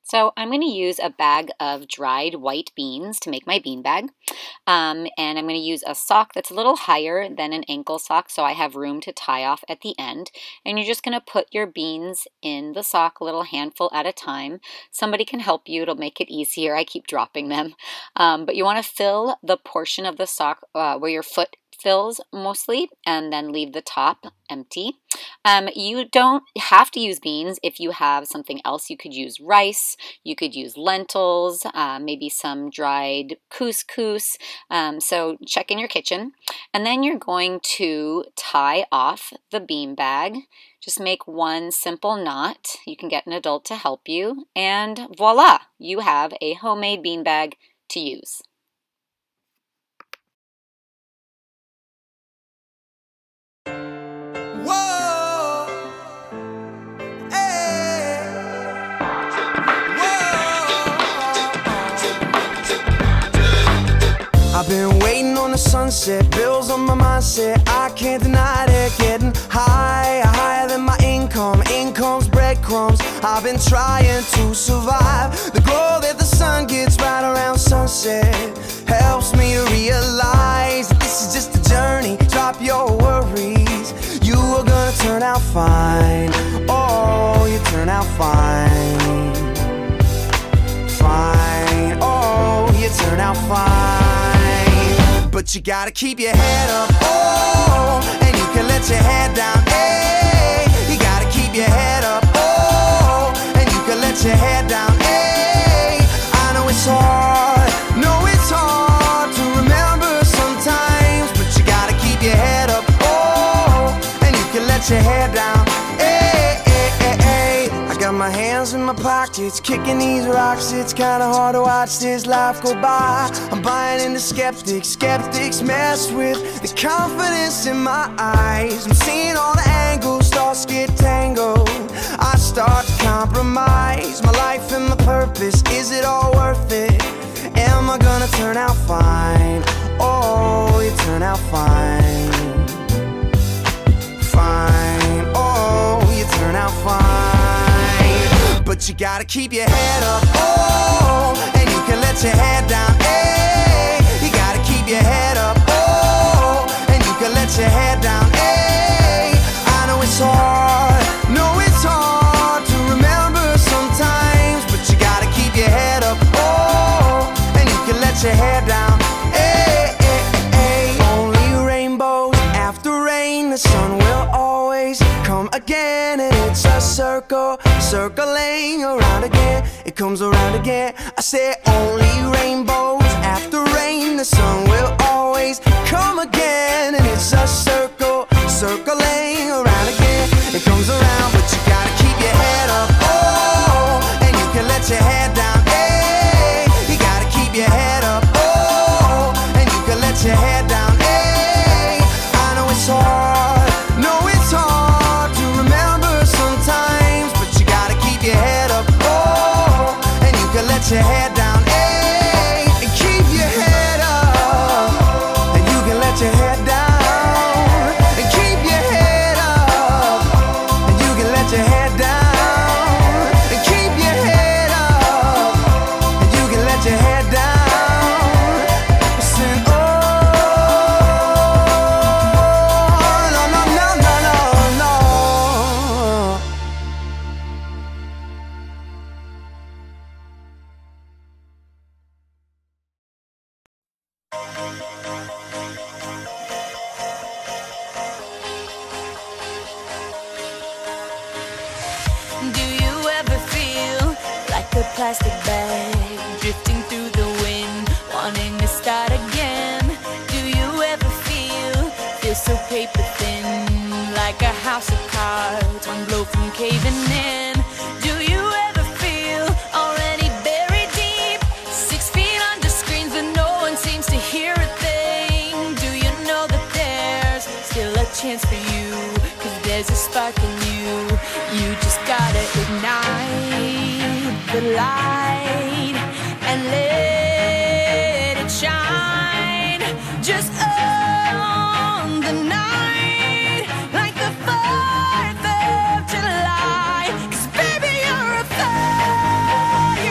So I'm going to use a bag of dried white beans to make my bean bag. And I'm going to use a sock that's a little higher than an ankle sock so I have room to tie off at the end. And you're just going to put your beans in the sock a little handful at a time. Somebody can help you. It'll make it easier. I keep dropping them. But you want to fill the portion of the sock where your foot fills mostly, and then leave the top empty. You don't have to use beans. If you have something else, you could use rice, you could use lentils, maybe some dried couscous. So check in your kitchen. And then you're going to tie off the bean bag. Just make one simple knot. You can get an adult to help you. And voila, you have a homemade bean bag to use. I've been waiting on the sunset, bills on my mindset, I can't deny it. Getting higher than my income's breadcrumbs. I've been trying to survive. The glow that the sun gets right around sunset helps me realize that this is just a journey. Drop your worries, you are gonna turn out fine. Oh, you turn out fine. Fine, oh, you turn out fine. But you gotta keep your head up, oh, and you can let your head down, hey. You gotta keep your head up, oh, and you can let your head down, hey. I know it's hard to remember sometimes, but you gotta keep your head up, oh, and you can let your head down, hey, hey, hey, hey. I got my hands in my pockets, kicking these rocks. It's kinda hard to watch this life go by. I'm buying into skeptics mess with the confidence in my eyes. I'm seeing all the angles, thoughts get tangled. I start to compromise my life and my purpose. Is it all worth it? Am I gonna turn out fine? Oh, you turn out fine. Fine, oh, you turn out fine. But you gotta keep your head up, oh, and you can let your head down, hey. You gotta keep your head up, oh, and you can let your head down, hey. I know it's hard to remember sometimes, but you gotta keep your head up, oh, and you can let your head down, hey, hey, hey. Only rainbows after rain, the sun will always come again, and it's a circle, circling around again. It comes around again. I say only rainbows after rain, the sun will always come again, and it's a circle, circling around again. It comes around, but you gotta keep your head up, oh, and you can let your head down, hey. You gotta keep your head up, oh, and you can let your head down, hey. I know it's hard to remember sometimes, but you gotta keep your head up, oh, and you can let your head down, hey. And keep your head up, and you can let your head down. And keep your head up, and you can let your head down. And keep your head up, and you can let your head down. Listen, oh, no, no, no, no, no, no. Do you ever feel like a plastic bag drifting through the wind, wanting to start again? Do you ever feel so paper thin, like a house of cards, one blow from caving in? Do you ever feel already buried deep, 6 feet under screens, but no one seems to hear a thing? Do you know that there's still a chance for you, 'cause there's a spark in you? You just gotta ignite the light and let it shine. Just own the night like the 4th of July. 'Cause baby, you're a fire.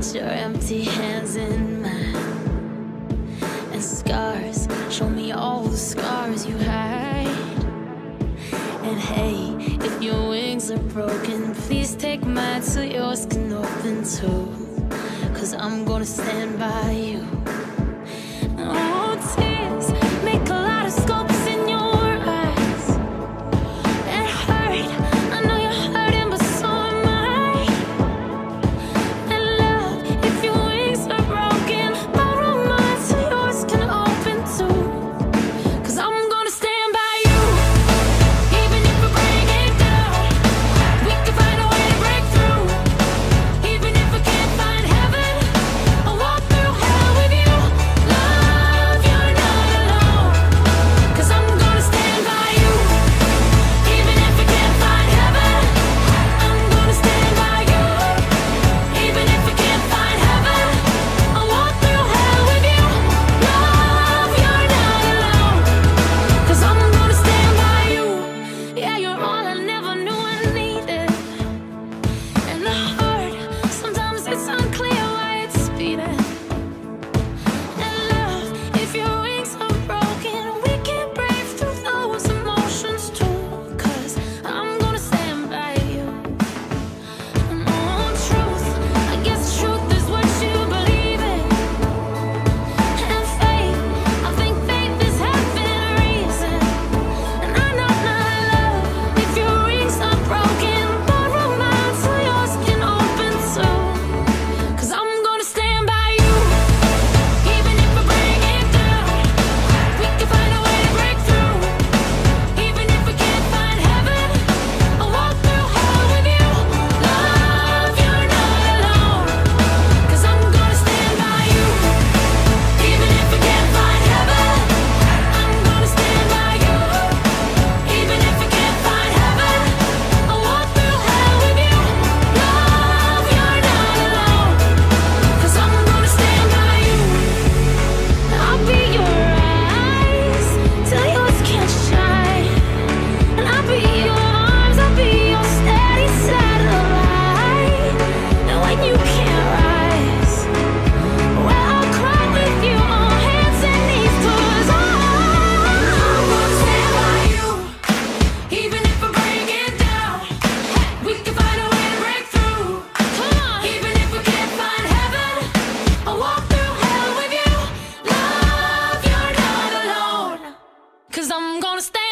Put your empty hands in mine, and scars, show me all the scars you hide. And hey, if your wings are broken, please take mine so yours can open too. 'Cause I'm gonna stand by you. Oh, tears make a lot of sculpts in your eyes. It hurt, I know you're hurting, but so am I. And love, if your wings are broken, borrow mine so yours can open too. 'Cause I'm gonna stand by you, even if we break it down. We can find a way to break through. Even if we can't find heaven, I'll walk through hell with you. Love, you're not alone. 'Cause I'm gonna stand by you. Even if we can't find heaven, I'm gonna stand by you. Even if we can't find heaven, I'll walk through hell with you. Love, you're not alone. 'Cause I'm gonna stand by you. Yeah, you're all I never knew I needed. And the heart, sometimes it's unclear why it's beating. And love, if your wings are broken, we can break through those emotions too. 'Cause I'm gonna stand by you. And oh, truth, I guess truth is what you believe in. And faith, I think faith is having a reason. And I know not love, if your wings are broken, borrow mine so yours can open too. 'Cause I'm gonna stand by you, even if we break it down. We can find a way to break through. Even if we can't find heaven, I'll walk through hell with you. Love, you're not alone. 'Cause I'm gonna stand by you. Even if we can't find heaven, I'm gonna stand by you. Even if we can't find heaven, I'll walk through hell with you. Love, you're not alone. 'Cause I'm gonna stand by you. I'll be your eyes till yours can't shine. And I'll be your arms, I'll be your steady satellite. And when you can't rise, well, I'll cry with you on hands and knees. 'Cause I'm gonna stand by you. Even if we break it down, we can find a way to break through. Come on. Even if we can't find heaven, I'll walk through hell with you. Love, you're not alone. 'Cause I'm gonna stand